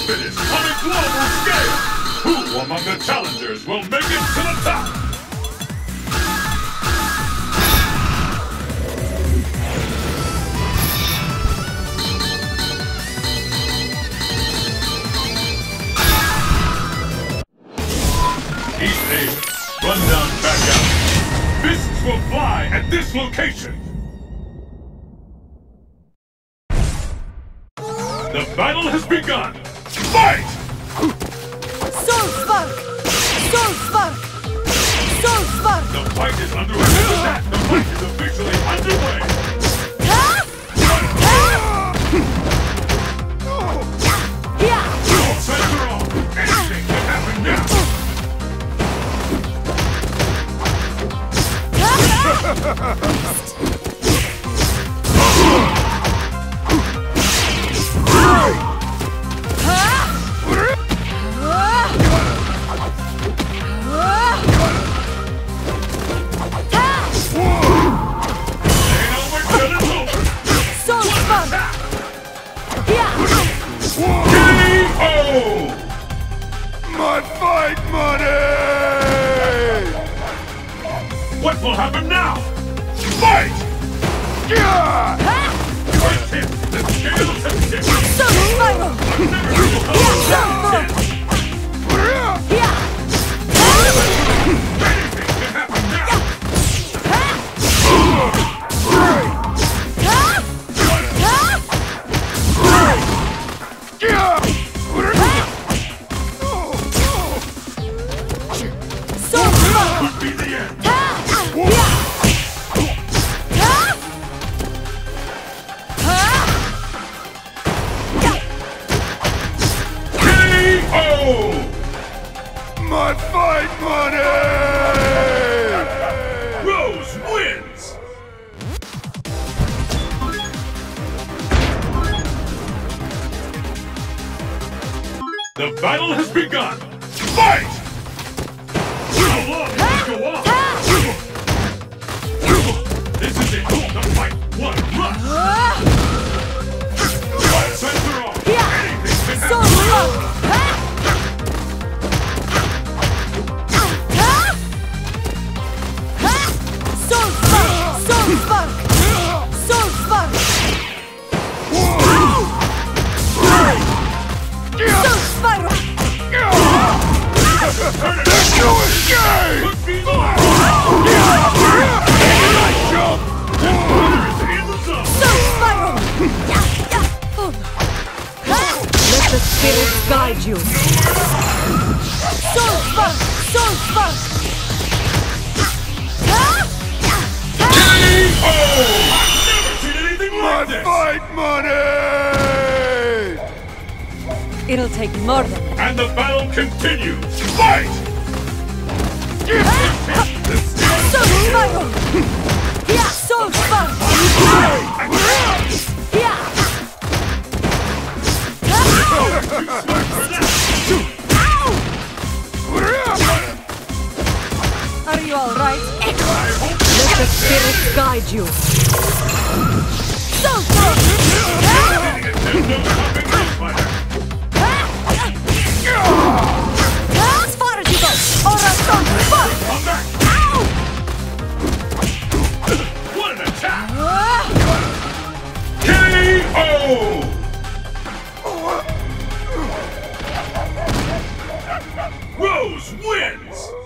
finish on a global scale! Who among the challengers will make it to the top? East aim, run down, back out. Fists will fly at this location. The battle has begun! Fight! Soul Spark! Soul Spark! Soul Spark! The fight is underway. The fight is officially underway. Center off. Anything can happen now. My fight money! What will happen now? Fight! First hit, the scales have tipped. Spiral! Anything can happen now. Could be the end. My fight money! Rose wins! The battle has begun! Fight! How long will it go on? This is it! The fight! One rush! Center off! Anything can happen! Soul Spark! Soul Spark! Soul Spark! Soul Spiral! Let's go escape! Could be the last! Nice jump! The winner is in the zone! Soul Spiral! Let the spirits guide you! Soul Spark! Soul Spark! I've never seen anything My like this! fight money! It'll take more than that. And the battle continues! Fight! Soul Spiral! Soul Spark! Are you alright? Let the spirits guide you! Soul Spark! As far as you go! Or a Soul Spark! Come back! What an attack! KO! Rose wins!